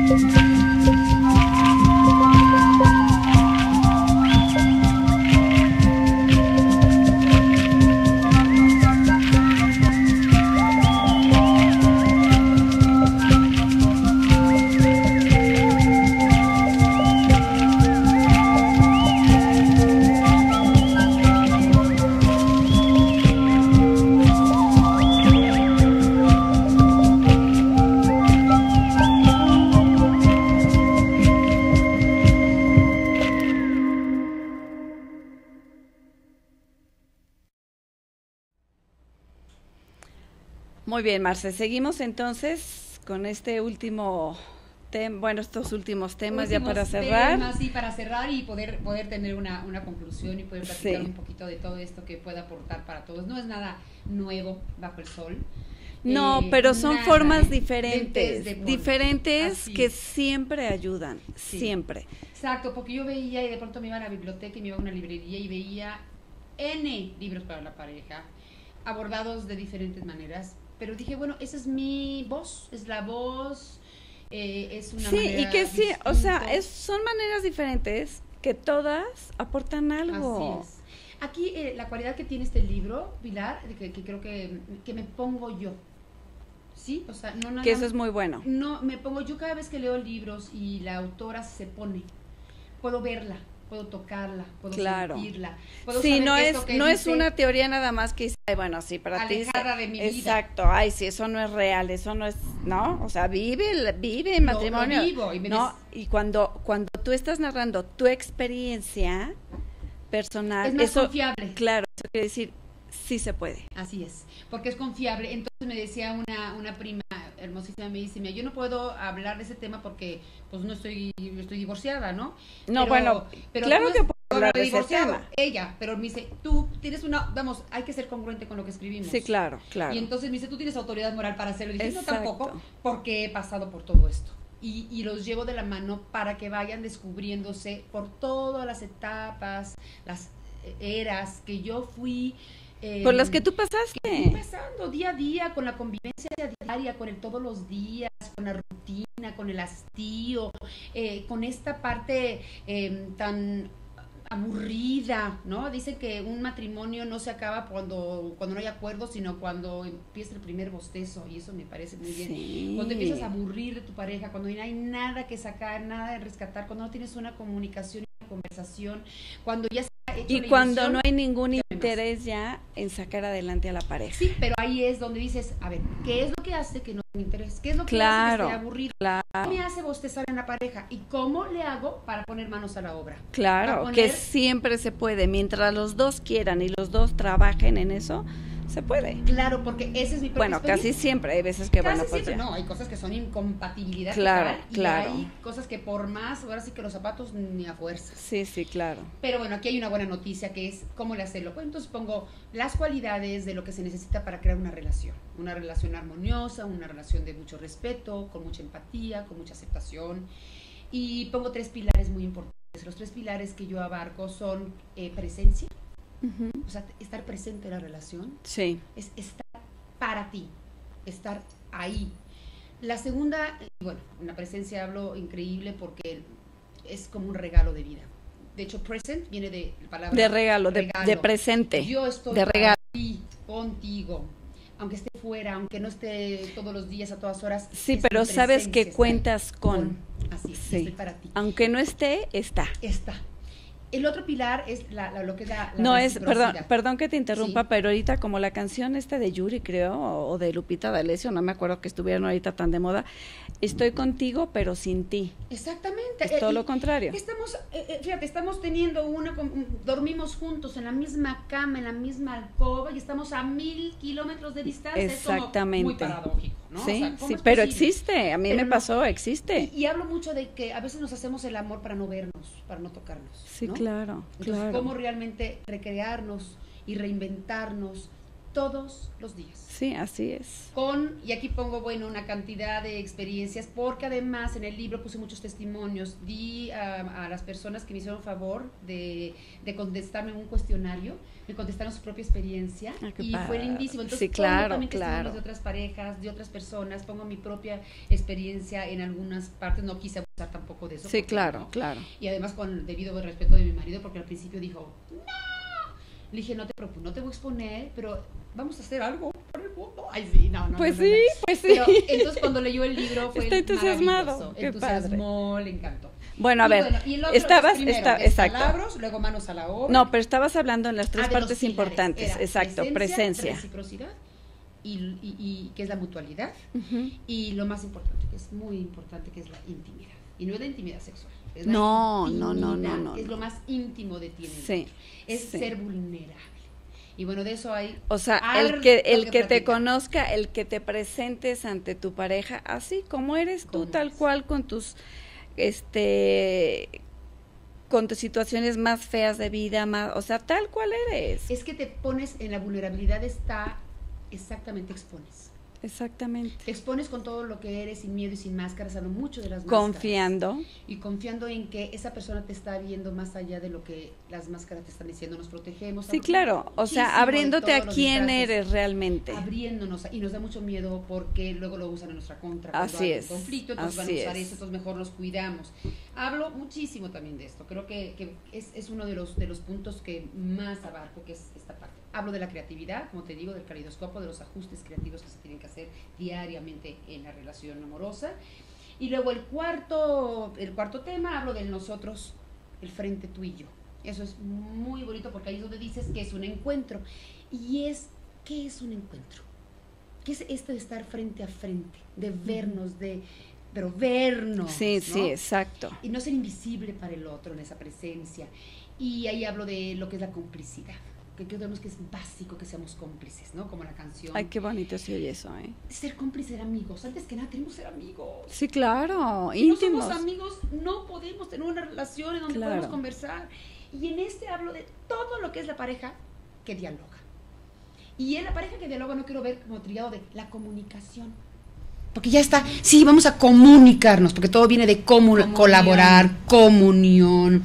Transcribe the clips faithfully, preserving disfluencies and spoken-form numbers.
Muy bien, Marce, seguimos entonces con este último tema, bueno, estos últimos temas últimos ya para cerrar. Temas, sí, para cerrar y poder poder tener una, una conclusión y poder platicar sí. un poquito de todo esto que pueda aportar para todos. No es nada nuevo bajo el sol. No, eh, pero son nada, formas diferentes, de, de diferentes que siempre ayudan, sí. siempre. Exacto, porque yo veía y de pronto me iba a la biblioteca y me iba a una librería y veía N libros para la pareja, abordados de diferentes maneras. Pero dije, bueno, esa es mi voz, es la voz, eh, es una sí, manera y que sí, distinta. o sea, es, son maneras diferentes que todas aportan algo. Así es. Aquí eh, la cualidad que tiene este libro, Pilar, que, que creo que, que me pongo yo, ¿sí? O sea, no nada que eso es muy bueno. No, me pongo yo cada vez que leo libros y la autora se pone, puedo verla. Puedo tocarla, puedo claro. sentirla. Puedo sí, saber no es que no dice, es una teoría nada más que dice, ay, bueno, sí, para ti. Alejada de mi vida. Exacto, ay, sí, eso no es real, eso no es, ¿no? O sea, vive, vive en matrimonio. Lo, lo vivo y me no, des... y cuando cuando tú estás narrando tu experiencia personal, es más eso, confiable. Claro, eso quiere decir, sí se puede. Así es, porque es confiable. Entonces me decía una una prima hermosísima, me dice, mira, yo no puedo hablar de ese tema porque pues no estoy estoy divorciada, ¿no? No, pero, bueno, pero claro que puedo hablar de ese tema. Ella, pero me dice, tú tienes una, vamos, hay que ser congruente con lo que escribimos. Sí, claro, claro. Y entonces me dice, tú tienes autoridad moral para hacerlo. Y dije, no, tampoco, porque he pasado por todo esto. Y, y los llevo de la mano para que vayan descubriéndose por todas las etapas, las eras que yo fui... Eh, por las que tú pasaste. Que fui pasando día a día, con la convivencia diaria, con el todos los días, con la rutina, con el hastío, eh, con esta parte eh, tan aburrida, ¿no? Dicen que un matrimonio no se acaba cuando, cuando no hay acuerdo, sino cuando empieza el primer bostezo, y eso me parece muy bien. Sí. Cuando empiezas a aburrir de tu pareja, cuando no hay nada que sacar, nada de rescatar, cuando no tienes una comunicación y una conversación, cuando ya se ha hecho y la cuando ilusión, no hay ningún interés ya en sacar adelante a la pareja. Sí, pero ahí es donde dices, a ver, ¿qué es lo que hace que no tenga interés? ¿Qué es lo que claro, hace que esté aburrido? Claro. ¿Qué me hace bostezar en la pareja? ¿Y cómo le hago para poner manos a la obra? Claro, poner... que siempre se puede, mientras los dos quieran y los dos trabajen en eso, se puede. Claro, porque ese es mi propia Bueno, casi siempre, hay veces que casi bueno, pues siempre, ya. no, hay cosas que son incompatibilidad claro, total, claro. y hay cosas que por más, ahora sí que los zapatos ni a fuerza. Sí, sí, claro. Pero bueno, aquí hay una buena noticia que es cómo le hacerlo. Pues entonces pongo las cualidades de lo que se necesita para crear una relación, una relación armoniosa, una relación de mucho respeto, con mucha empatía, con mucha aceptación, y pongo tres pilares muy importantes. Los tres pilares que yo abarco son eh, presencia. Uh-huh. O sea, estar presente en la relación. Sí. Es estar para ti, estar ahí. La segunda, bueno, una presencia hablo increíble porque es como un regalo de vida. De hecho, present viene de la palabra de regalo, regalo. De, de presente. Yo estoy de regalo. Para ti, contigo, aunque esté fuera, aunque no esté todos los días, a todas horas. Sí, pero sabes que cuentas con. con. Así, sí. estoy para ti. Aunque no esté, está. Está. El otro pilar es la, la, lo que es la, la No es, perdón, perdón que te interrumpa, sí. pero ahorita como la canción esta de Yuri, creo, o, o de Lupita D'Alessio, no me acuerdo que estuvieron ahorita tan de moda, estoy contigo pero sin ti. Exactamente. Es todo eh, lo contrario. Estamos, eh, fíjate, estamos teniendo una, dormimos juntos en la misma cama, en la misma alcoba y estamos a mil kilómetros de distancia. Exactamente. Es como muy paradójico, ¿no? Sí, o sea, sí, pero existe, a mí pero me no, pasó, existe. Y, y hablo mucho de que a veces nos hacemos el amor para no vernos, para no tocarnos. Sí, ¿no? claro, Entonces, claro. cómo realmente recrearnos y reinventarnos todos los días. Sí, así es. Con, y aquí pongo, bueno, una cantidad de experiencias, porque además en el libro puse muchos testimonios, di a, a las personas que me hicieron favor de, de contestarme un cuestionario, me contestaron su propia experiencia, ah, y padre. fue lindísimo. Entonces sí, claro, pongo también testimonios claro. de otras parejas, de otras personas, pongo mi propia experiencia en algunas partes, no quise abusar tampoco de eso. Sí, claro, no. claro. Y además con debido al respeto de mi marido, porque al principio dijo, no. Le dije, no te preocupes, no te voy a exponer, pero vamos a hacer algo por el mundo. Ay, sí, no, no. Pues no, sí, no, no. pues sí. Pero entonces cuando leyó el libro fue Está entusiasmado. Qué entusiasmó, padre. Le encantó. Bueno, a y ver, bueno, y el otro, estabas, primero, está, es exacto. palabras, luego manos a la obra. No, pero estabas hablando en las tres ah, partes importantes, Era exacto, presencia, presencia. Reciprocidad, y, y, y que es la mutualidad, uh-huh. y lo más importante, que es muy importante, que es la intimidad. Y no es la intimidad sexual. Es la no, intimidad, no, no, no, no. Es lo más íntimo de ti. Sí. Es sí. ser vulnerable. Y bueno, de eso hay... O sea, el que el que, que te conozca, el que te presentes ante tu pareja, así como eres tú, tal es? cual, con tus, este, con tus situaciones más feas de vida, más, o sea, tal cual eres. Es que te pones en la vulnerabilidad, está exactamente expones. Exactamente. Te expones con todo lo que eres, sin miedo y sin máscaras, hablo mucho de las máscaras. Confiando. Y confiando en que esa persona te está viendo más allá de lo que las máscaras te están diciendo, nos protegemos. Sí, claro, o sea, abriéndote a quién eres realmente. Abriéndonos, y nos da mucho miedo porque luego lo usan en nuestra contra. Así hay es. Un conflicto, entonces así van a usar es. eso, entonces mejor los cuidamos. Hablo muchísimo también de esto, creo que, que es, es uno de los, de los puntos que más abarco, que es esta parte. Hablo de la creatividad, como te digo, del caleidoscopo, de los ajustes creativos que se tienen que hacer diariamente en la relación amorosa. Y luego el cuarto, el cuarto tema, hablo del nosotros, el frente tú y yo. Eso es muy bonito porque ahí es donde dices que es un encuentro. Y es, ¿qué es un encuentro? ¿Qué es esto de estar frente a frente? De vernos, de, pero vernos. Sí, ¿no? sí, exacto. Y no ser invisible para el otro en esa presencia. Y ahí hablo de lo que es la complicidad. Que creemos que es básico que seamos cómplices, ¿no? Como la canción. Ay, qué bonito se oye eso, ¿eh? Ser cómplice de amigos. Antes que nada, tenemos que ser amigos. Sí, claro, si íntimos. Si no somos amigos, no podemos tener una relación en donde claro. podemos conversar. Y en este hablo de todo lo que es la pareja que dialoga. Y en la pareja que dialoga no quiero ver como trillado de la comunicación. Porque ya está, sí, vamos a comunicarnos, porque todo viene de comu- comunión. colaborar, comunión,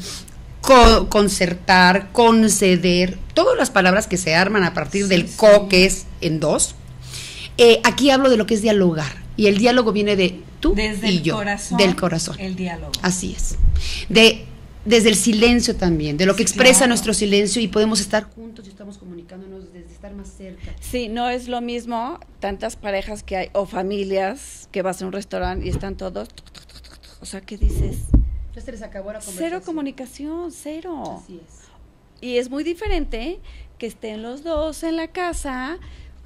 Co- concertar, conceder, todas las palabras que se arman a partir sí, del co, sí. que es en dos. Eh, aquí hablo de lo que es dialogar, y el diálogo viene de tú desde y el yo, corazón, del corazón. El diálogo. Así es. De, desde el silencio también, de lo que sí, expresa claro. nuestro silencio, y podemos estar juntos y estamos comunicándonos desde estar más cerca. Sí, no es lo mismo tantas parejas que hay, o familias, que vas a un restaurante y están todos, o sea, ¿qué dices? Ya se les acabó la conversación. Cero comunicación, cero. Así es. Y es muy diferente que estén los dos en la casa,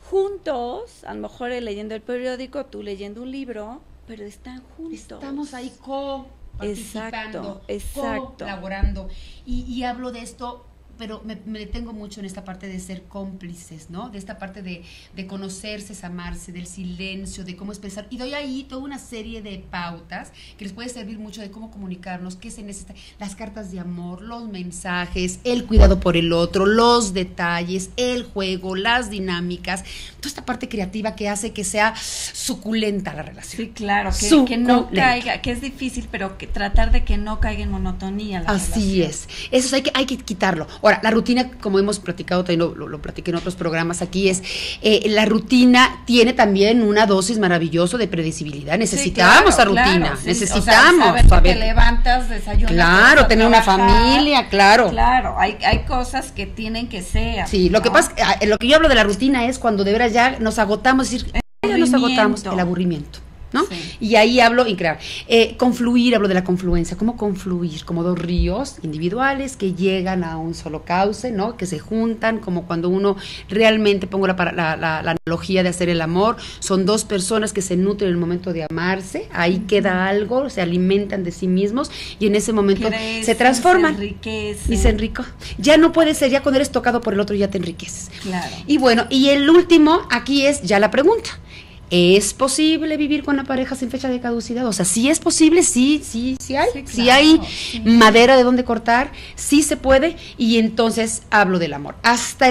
juntos, a lo mejor él leyendo el periódico, tú leyendo un libro, pero están juntos. Estamos ahí co-participando, exacto, exacto. colaborando. Y, y hablo de esto, pero me, me detengo mucho en esta parte de ser cómplices, ¿no? De esta parte de, de conocerse, es amarse, del silencio, de cómo expresar. Y doy ahí toda una serie de pautas que les puede servir mucho de cómo comunicarnos, qué se necesita, las cartas de amor, los mensajes, el cuidado por el otro, los detalles, el juego, las dinámicas, toda esta parte creativa que hace que sea suculenta la relación. Sí, claro, que, que no caiga, que es difícil, pero que tratar de que no caiga en monotonía la Así relación. es, eso hay que, hay que quitarlo. Ahora, la rutina, como hemos platicado, también lo, lo, lo platiqué en otros programas aquí, es eh, la rutina tiene también una dosis maravillosa de predecibilidad. Necesitamos sí, claro, esa rutina, claro, sí. necesitamos. O sea, saber saber. Que te levantas, desayunas. Claro, tener una familia, claro. Claro, hay, hay cosas que tienen que ser. Sí, lo ¿no? que pasa, lo que yo hablo de la rutina es cuando de veras ya nos agotamos, es decir, ya nos agotamos, el aburrimiento. ¿no? Sí. Y ahí hablo y crear. Eh, confluir, hablo de la confluencia, cómo confluir, como dos ríos individuales que llegan a un solo cauce, ¿no? Que se juntan, como cuando uno realmente, pongo la, la, la, la analogía de hacer el amor, son dos personas que se nutren en el momento de amarse, ahí uh-huh. queda algo, se alimentan de sí mismos y en ese momento Crecen, se transforman se enriquece. y se enrico. Ya no puede ser, ya cuando eres tocado por el otro ya te enriqueces. Claro. Y bueno, y el último aquí es ya la pregunta. ¿Es posible vivir con la pareja sin fecha de caducidad? O sea, sí es posible, sí, sí, sí hay, sí, claro, sí hay sí. madera de donde cortar, sí se puede, y entonces hablo del amor. Hasta el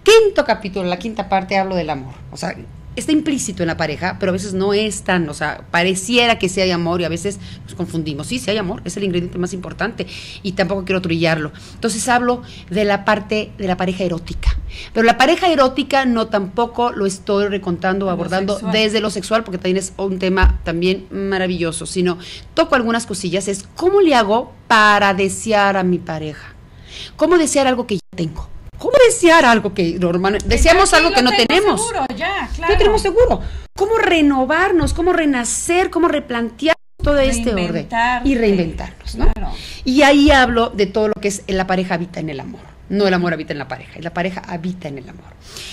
Quinto capítulo, la quinta parte, hablo del amor. O sea, está implícito en la pareja, pero a veces no es tan, o sea, pareciera que sí hay amor y a veces nos confundimos. Sí, sí hay amor, es el ingrediente más importante y tampoco quiero trillarlo. Entonces hablo de la parte de la pareja erótica. Pero la pareja erótica no tampoco lo estoy recontando o abordando lo desde lo sexual, porque también es un tema también maravilloso, sino toco algunas cosillas, es cómo le hago para desear a mi pareja. ¿Cómo desear algo que ya tengo? ¿Cómo desear algo que normalmente deseamos algo que no tenemos? Seguro, ya, claro. Ya tenemos seguro. ¿Cómo renovarnos? ¿Cómo renacer? ¿Cómo replantear todo este orden? Y reinventarnos, ¿no? Claro. Y ahí hablo de todo lo que es la pareja habita en el amor. No el amor habita en la pareja, la pareja habita en el amor.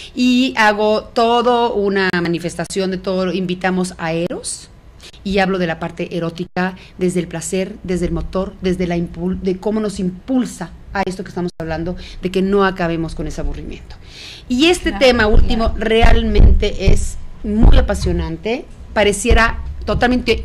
Y hago todo una manifestación de todo, invitamos a Eros. Y hablo de la parte erótica, desde el placer, desde el motor, desde la impul- de cómo nos impulsa a esto que estamos hablando, de que no acabemos con ese aburrimiento. Y este claro, tema último claro. realmente es muy apasionante, pareciera totalmente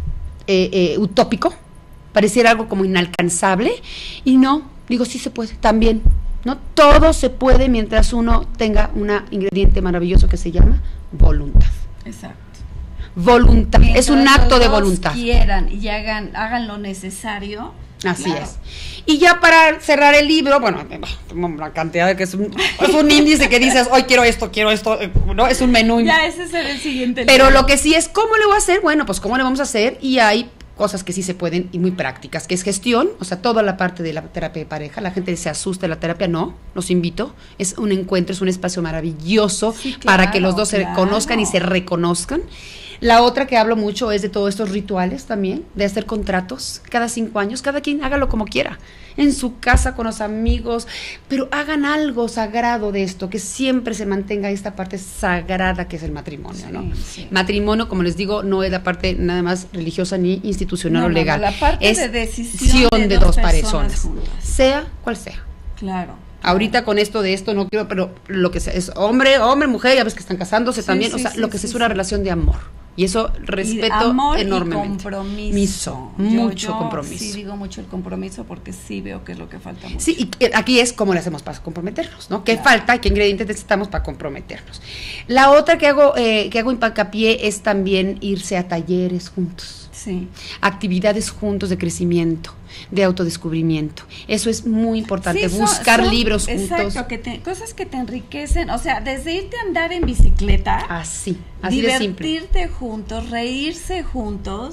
eh, eh, utópico, pareciera algo como inalcanzable, y no, digo, sí se puede, también, ¿no? Todo se puede mientras uno tenga un ingrediente maravilloso que se llama voluntad. Exacto. Voluntad, mientras es un acto de voluntad. Quieran y hagan, hagan lo necesario. Así claro. es. Y ya para cerrar el libro, bueno, la cantidad de que es un, es un índice que dices, hoy quiero esto, quiero esto, no, es un menú. Ya ese será el siguiente Pero libro. Lo que sí es, ¿cómo le voy a hacer? Bueno, pues ¿cómo le vamos a hacer? Y hay cosas que sí se pueden y muy prácticas, que es gestión, o sea, toda la parte de la terapia de pareja. La gente se asusta de la terapia, no, los invito. Es un encuentro, es un espacio maravilloso sí, claro, para que los dos claro. se conozcan y se reconozcan. La otra que hablo mucho es de todos estos rituales también, de hacer contratos cada cinco años, cada quien hágalo como quiera, en su casa, con los amigos, pero hagan algo sagrado de esto, que siempre se mantenga esta parte sagrada que es el matrimonio, sí, ¿no? Sí. Matrimonio, como les digo, no es la parte nada más religiosa ni institucional no, o legal, no, no, la parte es de decisión de, de dos, dos personas, personas, sea cual sea. Claro. Ahorita con esto de esto no quiero, pero lo que sea, es hombre, hombre, mujer, ya ves que están casándose sí, también, sí, o sea, sí, lo que sí, es sí, una sí. relación de amor. Y eso respeto y amor enormemente. Y compromiso. Miso, mucho yo, yo compromiso. Sí, digo mucho el compromiso porque sí veo que es lo que falta mucho. Sí, y aquí es cómo le hacemos para comprometernos, ¿no? ¿Qué claro. falta y qué ingredientes necesitamos para comprometernos? La otra que hago, eh, que hago hincapié es también irse a talleres juntos. Sí. Actividades juntos de crecimiento, de autodescubrimiento. Eso es muy importante, sí, son, buscar son, libros juntos. Exacto, que te, cosas que te enriquecen, o sea, desde irte a andar en bicicleta, así, así de simple. Divertirte juntos, reírse juntos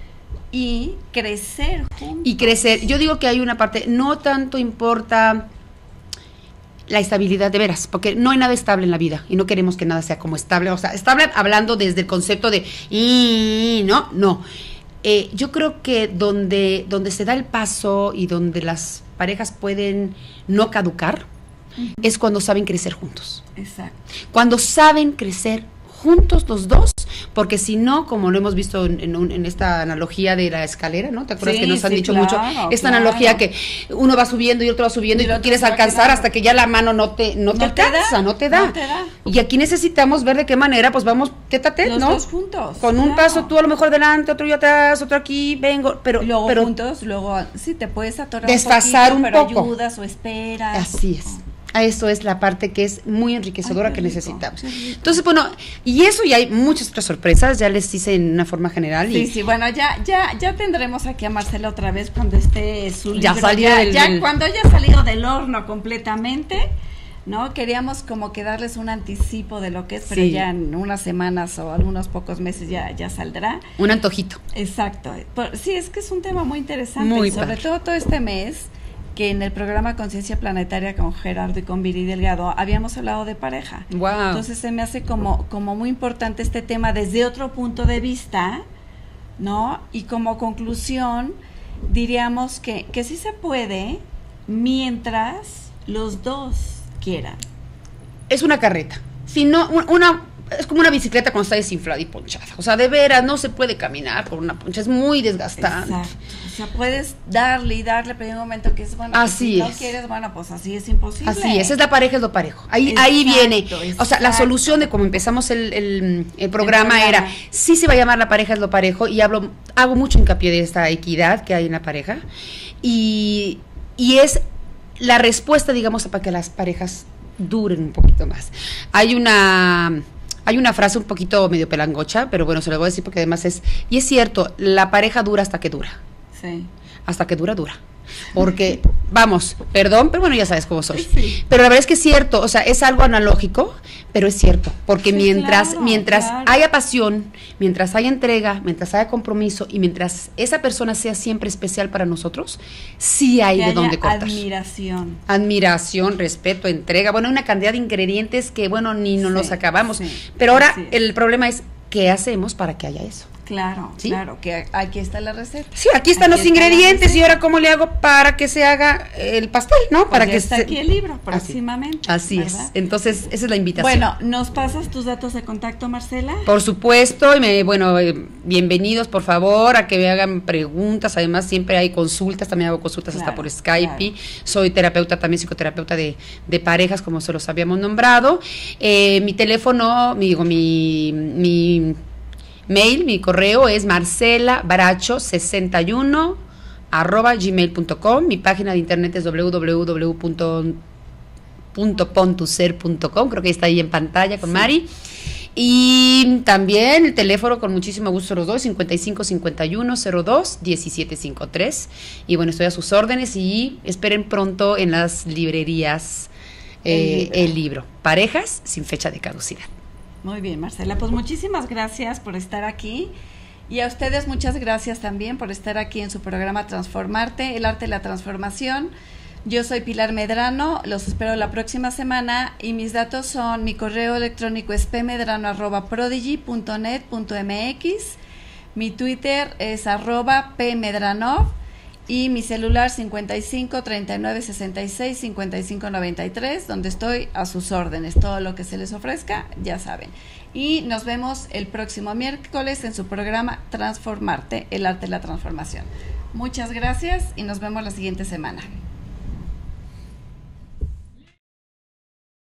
y crecer juntos. Y crecer, yo digo que hay una parte, no tanto importa la estabilidad de veras, porque no hay nada estable en la vida y no queremos que nada sea como estable, o sea, estable hablando desde el concepto de, y, no, no. Eh, yo creo que donde, donde se da el paso y donde las parejas pueden no caducar, uh-huh. es cuando saben crecer juntos. Exacto. Cuando saben crecer juntos los dos, porque si no, como lo hemos visto en, en, en esta analogía de la escalera, ¿no? ¿Te acuerdas sí, que nos han sí, dicho claro, mucho? Esta claro. analogía que uno va subiendo y el otro va subiendo y, y tú quieres alcanzar hasta que ya la mano no te no, no te alcanza, da, no te da. No te da. Y aquí necesitamos ver de qué manera, pues vamos tete a tete, los ¿no? Dos juntos. Con claro. un paso tú a lo mejor delante, otro yo atrás, otro aquí, vengo, pero luego pero juntos, luego sí te puedes atorar desfasar un, poquito, un pero poco. ayudas o esperas. Así es. A eso es la parte que es muy enriquecedora Ay, que rico, necesitamos. Entonces, bueno, y eso y hay muchas otras sorpresas, ya les hice en una forma general. Sí, y sí, bueno, ya ya ya tendremos aquí a Marcela otra vez cuando esté su libro. Ya salió ya, del, ya del... cuando haya salido del horno completamente, ¿no? Queríamos como que darles un anticipo de lo que es, pero sí. ya en unas semanas o algunos pocos meses ya, ya saldrá. Un antojito. Exacto. Por, sí, es que es un tema muy interesante, muy y sobre padre. todo todo este mes, que en el programa Conciencia Planetaria con Gerardo y con Viri Delgado habíamos hablado de pareja. Wow. Entonces se me hace como, como muy importante este tema desde otro punto de vista, ¿no? Y como conclusión, diríamos que, que sí se puede mientras los dos quieran. Es una carreta. Si no, una, es como una bicicleta cuando está desinflada y ponchada. O sea, de veras, no se puede caminar por una poncha, es muy desgastante. Exacto. O sea, puedes darle y darle, pero hay un momento que es, bueno, así si es. no quieres, bueno, pues así es imposible. Así es, es la pareja, es lo parejo. Ahí, exacto, ahí viene. Exacto. O sea, la solución de cómo empezamos el, el, el, programa, el programa era, sí se va a llamar la pareja es lo parejo, y hablo, hago mucho hincapié de esta equidad que hay en la pareja, y, y es la respuesta, digamos, para que las parejas duren un poquito más. Hay una... Hay una frase un poquito medio pelangocha, pero bueno, se la voy a decir porque además es... Y es cierto, la pareja dura hasta que dura. Sí. Hasta que dura, dura. Porque, vamos, perdón, pero bueno, ya sabes cómo soy. Sí. Pero la verdad es que es cierto, o sea, es algo analógico, pero es cierto. Porque Sí, mientras, claro, mientras claro. haya pasión, mientras haya entrega, mientras haya compromiso y mientras esa persona sea siempre especial para nosotros, sí hay Que de haya dónde cortar. admiración. Admiración, respeto, entrega, bueno, una cantidad de ingredientes que, bueno, ni nos Sí, los acabamos. sí, pero ahora así es. el problema es, ¿qué hacemos para que haya eso? Claro, ¿Sí? claro, que aquí está la receta. Sí, aquí están Aquí los está la ingredientes receta. y ahora cómo le hago para que se haga el pastel, ¿no? Pues para ya que está se... aquí el libro Así, próximamente. así ¿verdad? es. Entonces, esa es la invitación. Bueno, ¿nos pasas tus datos de contacto, Marcela? Por supuesto, y me, bueno, eh, bienvenidos por favor a que me hagan preguntas, además siempre hay consultas, también hago consultas Claro, hasta por Skype, claro. soy terapeuta, también psicoterapeuta de, de parejas, como se los habíamos nombrado, eh, mi teléfono, mi, digo, mi, mi mail, mi correo es marcela baracho sesenta y uno arroba gmail punto com, mi página de internet es doble u doble u doble u punto pontuser punto com, creo que está ahí en pantalla con Sí. Mari. Y también el teléfono, con muchísimo gusto los doy, cincuenta y cinco cincuenta y uno cero dos diecisiete cincuenta y tres. Y bueno, estoy a sus órdenes y esperen pronto en las librerías eh, el, libro. el libro Parejas sin fecha de caducidad. Muy bien, Marcela, pues muchísimas gracias por estar aquí. Y a ustedes muchas gracias también por estar aquí en su programa Transformarte, el arte de la transformación. Yo soy Pilar Medrano, los espero la próxima semana y mis datos son, mi correo electrónico es pmedrano arroba prodigy punto net punto m x, mi Twitter es arroba pmedranov y mi celular cincuenta y cinco treinta y nueve sesenta y seis cincuenta y cinco noventa y tres, donde estoy a sus órdenes, todo lo que se les ofrezca, ya saben. Y nos vemos el próximo miércoles en su programa Transformarte, el arte de la transformación. Muchas gracias y nos vemos la siguiente semana.